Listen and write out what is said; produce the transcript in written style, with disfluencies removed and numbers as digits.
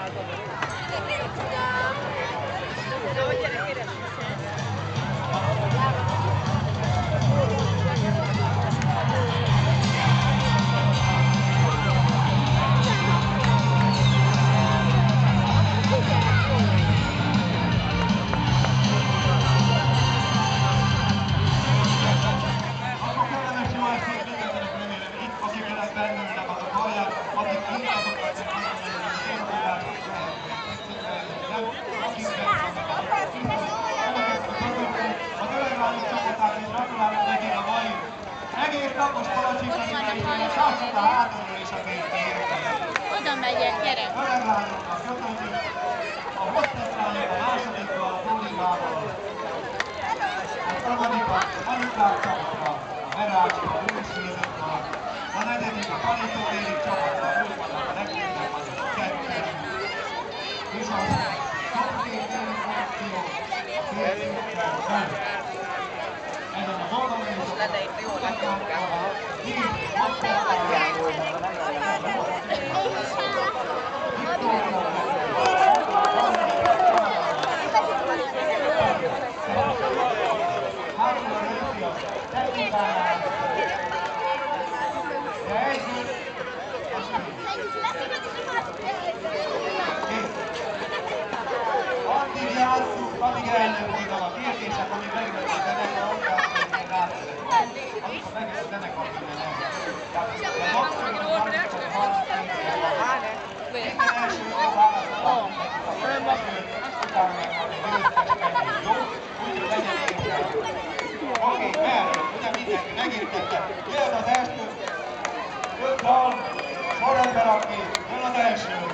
Egész napos palacsintakérdésére sászat a hátulról is a pénzért. Oda megyek, gyere! Öreglányoknak köszönjük, a hostessányok a másodikkal, a Tóligával, a harmadikat a Anikák csapata, a Verácsi, a Búcsvézőkkal, a negyedik a tanítónérik csapata, ők vannak a legtöbben, azok ketten, és a szokkét néri funkció a félszínűkkel. Ezen az oldalon is utatnákkal, így addig játszunk, addig elnyomjuk a kérdések, amíg megvan a zenekar, tehát még ráteszek. Amikor megvan a zenekar, minden nem. Tehát a maximum a 30 minden első a válaszolás, utána meg majd egy győztes, jó? Úgyhogy legyen értelme. Oké, merről, ugye mindenki megértette. Jöjjön az első 5 dal, sorrendben rakni, jön az első.